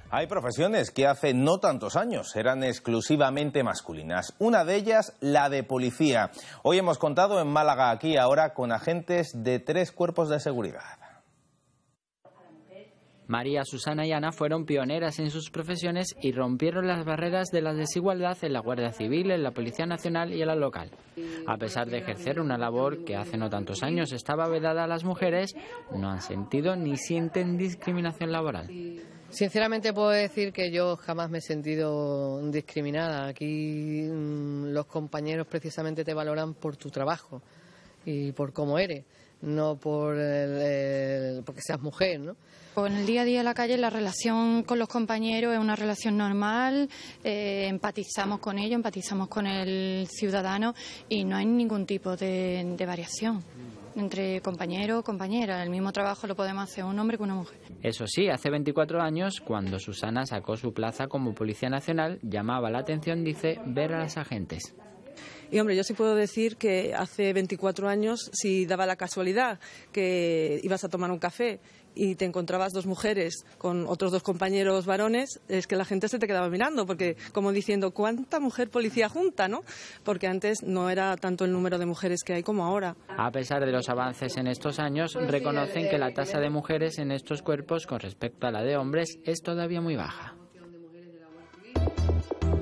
Hay profesiones que hace no tantos años eran exclusivamente masculinas. Una de ellas, la de policía. Hoy hemos contado en Málaga Aquí Ahora con agentes de 3 cuerpos de seguridad. María, Susana y Ana fueron pioneras en sus profesiones y rompieron las barreras de la desigualdad en la Guardia Civil, en la Policía Nacional y en la local. A pesar de ejercer una labor que hace no tantos años estaba vedada a las mujeres, no han sentido ni sienten discriminación laboral. Sinceramente puedo decir que yo jamás me he sentido discriminada. Aquí los compañeros precisamente te valoran por tu trabajo y por cómo eres, no por porque seas mujer, ¿no? En el día a día en la calle la relación con los compañeros es una relación normal, empatizamos con ellos, empatizamos con el ciudadano y no hay ningún tipo de variación entre compañero o compañera. El mismo trabajo lo podemos hacer un hombre que una mujer. Eso sí, hace 24 años, cuando Susana sacó su plaza como Policía Nacional, llamaba la atención, dice, ver a las agentes. Y hombre, yo sí puedo decir que hace 24 años, si daba la casualidad que ibas a tomar un café y te encontrabas 2 mujeres con otros 2 compañeros varones, es que la gente se te quedaba mirando, porque como diciendo, ¿cuánta mujer policía junta, no? Porque antes no era tanto el número de mujeres que hay como ahora. A pesar de los avances en estos años, reconocen que la tasa de mujeres en estos cuerpos con respecto a la de hombres es todavía muy baja.